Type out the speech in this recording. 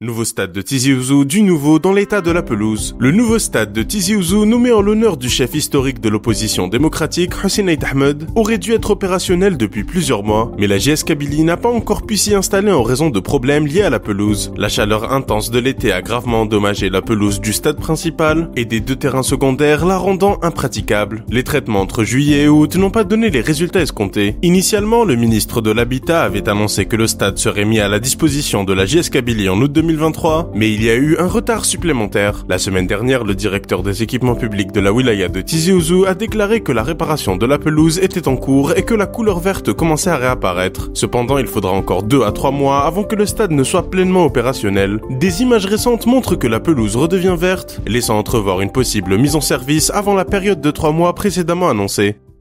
Nouveau stade de Tizi Ouzou, du nouveau dans l'état de la pelouse. Le nouveau stade de Tizi Ouzou, nommé en l'honneur du chef historique de l'opposition démocratique, Hussein Ait Ahmed, aurait dû être opérationnel depuis plusieurs mois, mais la JS Kabylie n'a pas encore pu s'y installer en raison de problèmes liés à la pelouse. La chaleur intense de l'été a gravement endommagé la pelouse du stade principal et des deux terrains secondaires, la rendant impraticable. Les traitements entre juillet et août n'ont pas donné les résultats escomptés. Initialement, le ministre de l'Habitat avait annoncé que le stade serait mis à la disposition de la JS Kabylie en août 2023, mais il y a eu un retard supplémentaire. La semaine dernière, le directeur des équipements publics de la wilaya de Tizi Ouzou a déclaré que la réparation de la pelouse était en cours et que la couleur verte commençait à réapparaître. Cependant, il faudra encore 2 à 3 mois avant que le stade ne soit pleinement opérationnel. Des images récentes montrent que la pelouse redevient verte, laissant entrevoir une possible mise en service avant la période de 3 mois précédemment annoncée.